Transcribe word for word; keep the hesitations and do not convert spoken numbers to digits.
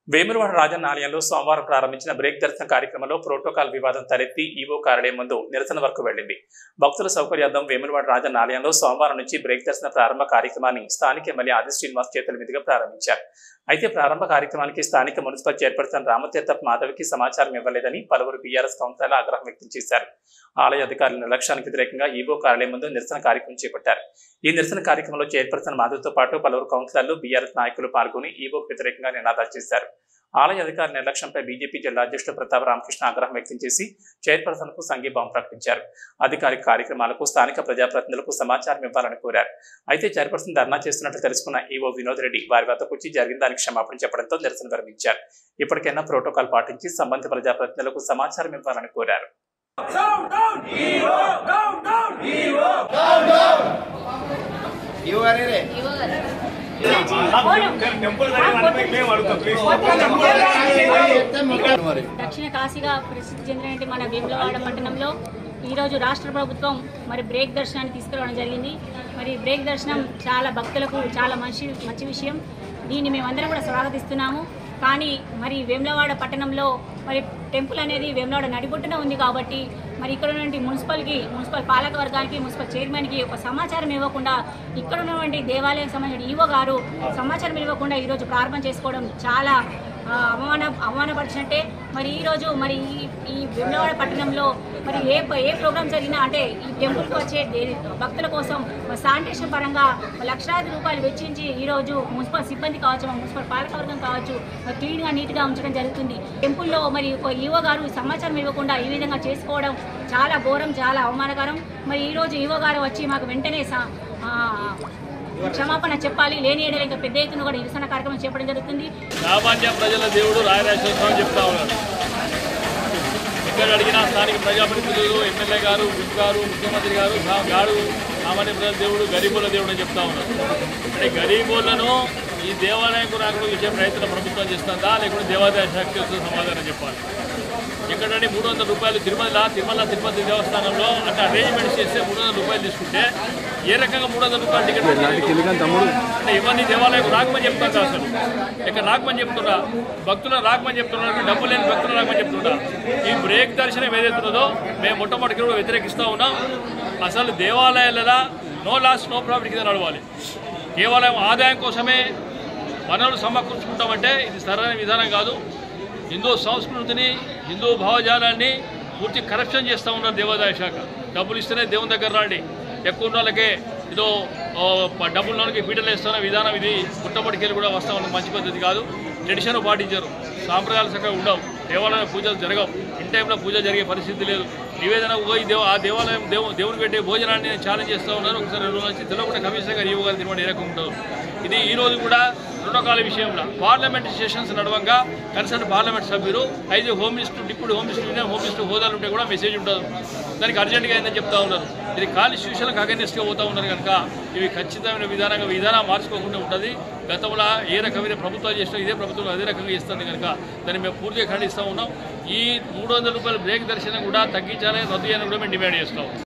వేములవాడ రాజన్న ఆలయంలో సోమవారం ప్రారంభించిన బ్రేక్ దర్శన కార్యక్రమంలో ప్రోటోకాల్ వివాదం తలెత్తి ఈవో కార్యాలయం ముందు నిరసన వరకు వెళ్లింది. భక్తుల సౌకర్యార్థం వేములవాడ రాజన్న ఆలయంలో సోమవారం నుంచి బ్రేక్ దర్శన ప్రారంభ కార్యక్రమాన్ని స్థానిక ఎమ్మెల్యే ఆది శ్రీనివాస్ చేతుల మీదుగా ప్రారంభించారు. అయితే ప్రారంభ కార్యక్రమానికి స్థానిక మున్సిపల్ చైర్పర్సన్ రామతీర్థ మాధవికి సమాచారం ఇవ్వలేదని పలువురు బీఆర్ఎస్ కౌన్సిలర్లు ఆగ్రహం వ్యక్తం చేశారు. ఆలయ అధికారుల నిర్లక్ష్యానికి వ్యతిరేకంగా ఈవో కార్యాలయం ముందు నిరసన కార్యక్రమం చేపట్టారు. ఈ నిరసన కార్యక్రమంలో చైర్పర్సన్ మాధవ్తో పాటు పలువురు కౌన్సిలర్లు బీఆర్ఎస్ నాయకులు పాల్గొని ఈవోకు వ్యతిరేకంగా నినాదాలు చేశారు. ఆలయ అధికారుల నిర్లక్ష్యంపై బీజేపీ జిల్లా అధ్యక్షుడు ప్రతాప రామకృష్ణ ఆగ్రహం వ్యక్తం చేసి చైర్పర్సన్ కు సంఘీభావం ప్రకటించారు. అధికారిక కార్యక్రమాలకు స్థానిక ప్రజాప్రతినిధులకు సమాచారం ఇవ్వాలని కోరారు. అయితే చైర్పర్సన్ ధర్నా చేస్తున్నట్లు తెలుసుకున్న ఈవో వినోద్ రెడ్డి వారి వద్దకు వచ్చి జరిగిన దానికి క్షమాపణ చెప్పడంతో నిరసన విరమించారు. ఇప్పటికైనా ప్రోటోకాల్ పాటించి సంబంధిత ప్రజాప్రతినిధులకు సమాచారం ఇవ్వాలని కోరారు. దక్షిణ కాశీగా ప్రసిద్ధి చెందిన మన వేములవాడ పట్టణంలో ఈరోజు రాష్ట్ర ప్రభుత్వం మరి బ్రేక్ దర్శనాన్ని తీసుకురావడం జరిగింది. మరి బ్రేక్ దర్శనం చాలా భక్తులకు చాలా మంచి మంచి విషయం. దీన్ని మేమందరం కూడా స్వాగతిస్తున్నాము. కానీ మరి వేములవాడ పట్టణంలో మరి టెంపుల్ అనేది వేములవాడ నడిబొట్టున ఉంది కాబట్టి మరి ఇక్కడ ఉన్నటువంటి మున్సిపల్కి మున్సిపల్ పాలక వర్గానికి మున్సిపల్ చైర్మన్కి ఒక సమాచారం ఇవ్వకుండా ఇక్కడ ఉన్నటువంటి దేవాలయం సంబంధించిన ఈవో గారు సమాచారం ఇవ్వకుండా ఈరోజు ప్రారంభం చేసుకోవడం చాలా అవమాన అవమానపరిచినట్టే. మరి ఈరోజు మరి ఈ వేములవాడ పట్టణంలో మరి ఏ ఏ ప్రోగ్రామ్ జరిగినా అంటే ఈ టెంపుల్కి వచ్చే భక్తుల కోసం శానిటేషన్ పరంగా లక్షలాది రూపాయలు వెచ్చించి ఈరోజు మున్సిపల్ సిబ్బంది కావచ్చు, మున్సిపల్ పాలకవర్గం కావచ్చు క్లీన్గా నీట్గా ఉంచడం జరుగుతుంది. టెంపుల్లో మరి ఒక ఈవో గారు సమాచారం ఇవ్వకుండా ఈ విధంగా చేసుకోవడం చాలా ఘోరం, చాలా అవమానకరం. మరి ఈరోజు ఈవో గారు వచ్చి మాకు వెంటనే క్షమాపణ చెప్పాలి. లేని ఏడలు ఇంకా పెద్ద ఎత్తున కూడా నిరసన కార్యక్రమం చేపట్టడం జరుగుతుంది. సామాన్య ప్రజల దేవుడు రాయరాజేశ్వర స్వామి చెప్తా ఉన్నారు. ఇక్కడ అడిగిన స్థానిక ప్రజాప్రతినిధులు, ఎమ్మెల్యే గారు, విప్ గారు, ముఖ్యమంత్రి గారు గారు సామాన్య ప్రజల దేవుడు గరీబుల దేవుడు అని చెప్తా ఉన్నారు. అంటే గరీబులను ఈ దేవాలయంకు రాకుండా ఇచ్చే ప్రయత్నం ప్రభుత్వం చేస్తుందా లేకుంటే దేవాదాయ శాఖ చేస్తున్న సమాధానం చెప్పాలి. ఎక్కడంటే మూడు వందల రూపాయలు తిరుమల తిరుమల తిరుపతి దేవస్థానంలో అంటే అరేంజ్మెంట్స్ చేస్తే మూడు వందల రూపాయలు తీసుకుంటే ఏ రకంగా మూడు వందల రూపాయలు టికెట్ అంటే ఇవన్నీ దేవాలయం రాకమని చెప్తాను అసలు ఇక్కడ రాకమని చెప్తున్నా, భక్తులను రాకమని చెప్తున్నారు, డబ్బు లేని భక్తులు రాకమని చెప్తున్నా. ఈ బ్రేక్ దర్శనం ఏదైతున్నదో మేము మొట్టమొదటి కూడా వ్యతిరేకిస్తూ ఉన్నాం. అసలు దేవాలయాలలో నో లాస్ నో ప్రాఫిట్ కింద నడవాలి. కేవలం ఆదాయం కోసమే వనరులు సమకూర్చుకుంటామంటే ఇది సరైన విధానం కాదు. హిందూ సంస్కృతిని, హిందూ భావజాలాన్ని పూర్తి కరప్షన్ చేస్తూ ఉన్నారు దేవాదాయ శాఖ. డబ్బులు ఇస్తేనే దేవుని దగ్గర రాండి, ఎక్కువ ఉన్న వాళ్ళకే ఏదో డబ్బుల్లోనికి పీటలు వేస్తున్న విధానం ఇది పుట్టబడికెళ్ళి కూడా వస్తూ ఉన్న మంచి పద్ధతి కాదు. ట్రెడిషన్ పాటించారు, సాంప్రదాయాలు చక్కగా ఉండవు, దేవాలయం పూజలు జరగవు, ఇన్ టైంలో పూజ జరిగే పరిస్థితి లేదు. నివేదన పోయి దేవ ఆ దేవాలయం దేవు దేవుని పెట్టే భోజనాన్ని ఛాలెంజ్ చేస్తూ ఉన్నారు. ఒకసారి రెండు రోజుల నుంచి తెలియకుండా కమిషనర్ గారు ఈవో గారు తినడం ఏ రకంగా ఉంటారు. ఇది ఈరోజు కూడా ప్రోటోకాల్ విషయంలో పార్లమెంట్ సెషన్స్ నడవంగా కన్సర్న్ పార్లమెంట్ సభ్యులు ఐదు home minister, deputy home minister, home minister హోదాలు ఉంటే కూడా మెసేజ్ ఉంటుంది. దానికి అర్జెంట్గా అయిందని చెప్తా ఉన్నారు. ఇది కాన్స్టిట్యూషన్లకు అగెన్స్ట్గా పోతూ ఉన్నారు కనుక ఇవి ఖచ్చితమైన విధానంగా విధానం మార్చుకోకుండా ఉంటుంది. గతంలో ఏ రకమైన ప్రభుత్వాలు చేసినా ఇదే ప్రభుత్వం అదే రకంగా ఇస్తుంది కనుక దాన్ని మేము పూర్తిగా ఖండిస్తూ ఉన్నాం. ఈ మూడు వందల రూపాయల బ్రేక్ దర్శనం కూడా తగ్గించాలని, రద్దు చేయాలని కూడా మేము డిమాండ్ చేస్తాం.